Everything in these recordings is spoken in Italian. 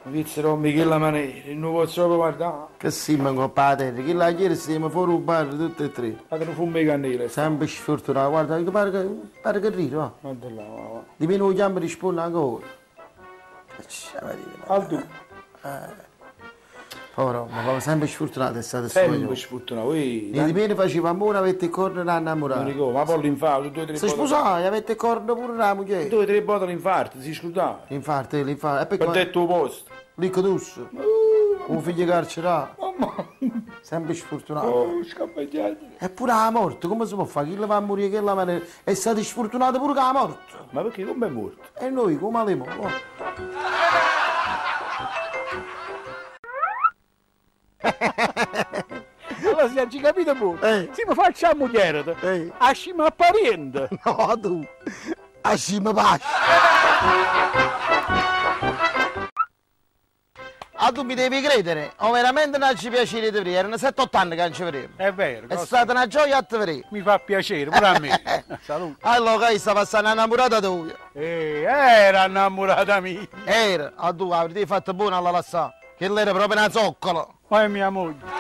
Pizza rompi che la maniera, non posso proprio guardare. Che si manco a terra, che la ieri stiamo fuori un bar tutti e tre. Fate un fumo di cannella. Sempre sfortunato, guarda, che pare che ride, va. Guarda là, va. Di meno lo chiamo risponde ancora. Al tu. Povero, ma come sempre sfortunato è stato Sempre sfortunato, di meno faceva amore, avete il corno da innamorare. Non ricordo, ma poi l'infarto, 2 o 3 Si sposai, avete il corno pure la moglie. 2 o 3 botte l'infarto, si scusava. L'infarto. E Per perché? detto posto. Ricco d'usso. Un figlio carcerato. Mamma. Sempre sfortunato. Oh, scappeggiato. Eppure la morte, come si può fare? Chi le va a morire, che la maniera? È stato sfortunato pure che la morte. Ma perché come è morto? E noi come abbiamo? Allora si è capito pure. Se mi facciamo chiaro, ascimo a parente. No, tu. Ascimo pasci. Ah, tu mi devi credere, o veramente non ci piacere di vedere, erano 7-8 anni che non ci vedevamo. È vero. È stata una gioia a te vedere. Mi fa piacere, pure a me. Salute. Allora, che sta passando innamorata tua? Era innamorata mia. Era, a tu avresti fatto buono alla lassà, che lei era proprio una zoccola. Ma è mia moglie.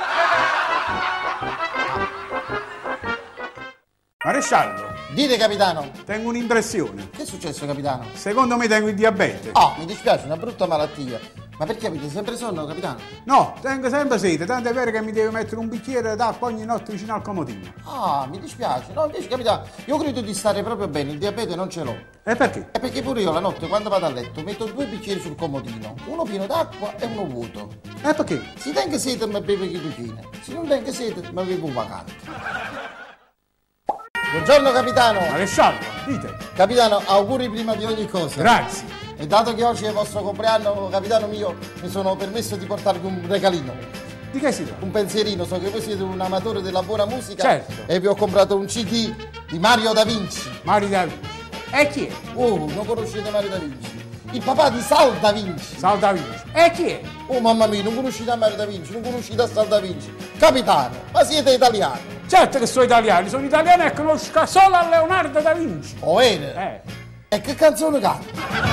Maresciallo, Dite, capitano. tengo un'impressione. Che è successo, capitano? Secondo me tengo il diabete. Oh, mi dispiace, una brutta malattia. Ma perché avete sempre sonno, capitano? No, tengo sempre sete, tanto è vero che mi devo mettere un bicchiere d'acqua ogni notte vicino al comodino. Ah, mi dispiace. No, invece, capitano, io credo di stare proprio bene, il diabete non ce l'ho. E perché? È perché pure io la notte, quando vado a letto, metto 2 bicchieri sul comodino, uno pieno d'acqua e uno vuoto. E perché? Se tengo sete, mi bevo chi cucina. Se non tengo sete, mi bevo un vacante. Buongiorno, capitano. Maresciallo, dite. Capitano, auguri prima di ogni cosa. Grazie. E dato che oggi è il vostro compleanno, capitano mio, mi sono permesso di portarvi un regalino. Di che si tratta? Un pensierino, so che voi siete un amatore della buona musica. Certo. E vi ho comprato un CD di Mario Da Vinci. Mario Da Vinci. E chi è? Oh, non conoscete Mario Da Vinci? Il papà di Sal Da Vinci. Sal Da Vinci. E chi è? Oh mamma mia, non conoscete Mario Da Vinci, non conoscete Sal Da Vinci. Capitano, ma siete italiani? Certo che sono italiano e conosco solo a Leonardo Da Vinci. Oh, vero? E che canzone canta?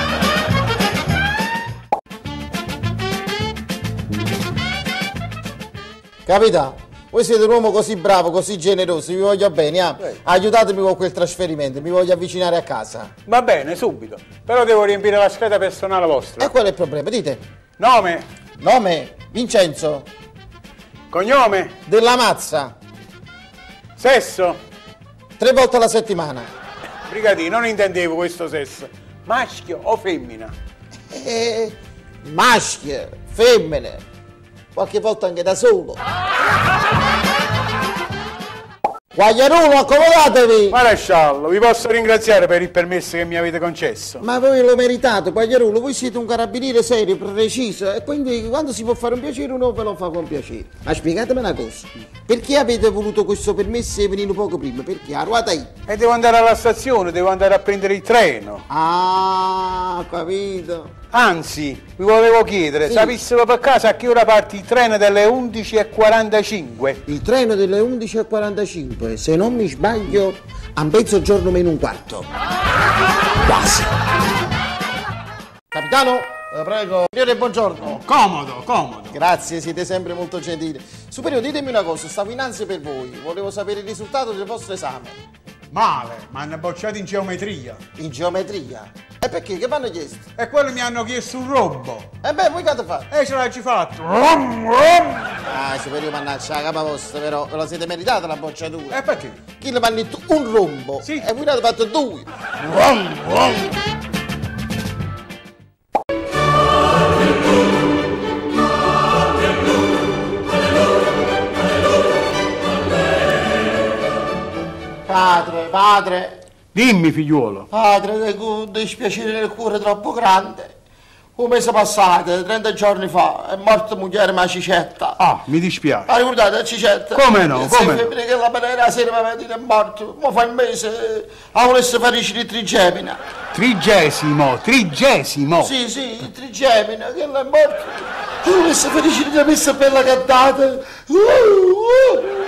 Capitano, voi siete un uomo così bravo, così generoso, vi voglio bene, aiutatemi con quel trasferimento, mi voglio avvicinare a casa. Va bene, subito. Però devo riempire la scheda personale vostra. E qual è il problema? Dite. Nome, Nome? Vincenzo. cognome, Della Mazza. sesso. 3 volte alla settimana. Brigadino, non intendevo questo sesso. Maschio o femmina? Maschie, femmine, qualche volta anche da solo. Guagliarulo, accomodatevi! Maresciallo, vi posso ringraziare per il permesso che mi avete concesso. Ma voi lo meritate, Guagliarulo, voi siete un carabiniere serio, preciso, e quindi quando si può fare un piacere uno ve lo fa con piacere. Ma spiegatemi una cosa, perché avete voluto questo permesso e venire poco prima? Perché a ruota I? E devo andare alla stazione, devo andare a prendere il treno. Ah, capito. Anzi, vi volevo chiedere, Sì. sapessimo per caso a che ora parte il treno delle 11:45? Il treno delle 11:45, se non mi sbaglio, a mezzogiorno meno un quarto. Quasi. Capitano, prego. Signore, buongiorno. Comodo, comodo. Grazie, siete sempre molto gentili. Superiore, ditemi una cosa, stavo in ansia per voi. Volevo sapere il risultato del vostro esame. Male, mi hanno bocciato in geometria. In geometria. E perché? Che mi hanno chiesto? E quello mi hanno chiesto un rombo. E beh, voi che avete fatto? E ce l'hai fatto. Ah, superiore, mannaggia, la capa vostra, però ve la siete meritata la bocciatura. E perché? Chi le hanno detto un rombo? Sì. E voi ne avete fatto 2. Padre, Dimmi, figliuolo. padre, un dispiacere nel cuore troppo grande. Un mese passato, 30 giorni fa, è morta moglie Macicetta. Ah, mi dispiace. Ma ricordate la Cicetta? Come no, Il come no? femmine che la maniera la sera mi vede è morto. Ma fa un mese, ha volesse fare di trigemina. Trigesimo. Sì, il trigemina, che l'è morto. Ha volesse fare di messa per la cantata.